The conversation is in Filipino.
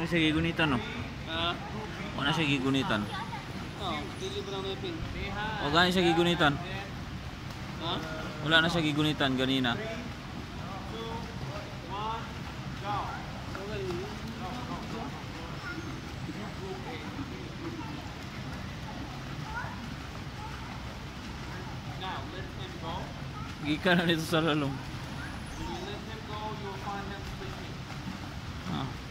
na siya gigunitan, no? Wala na siya gigunitan. Dili ba na pin? O gani siya gigunitan? Wala na siya gigunitan ganina. Gikan na dito sa lalong. When you let him go, you'll find him sleeping.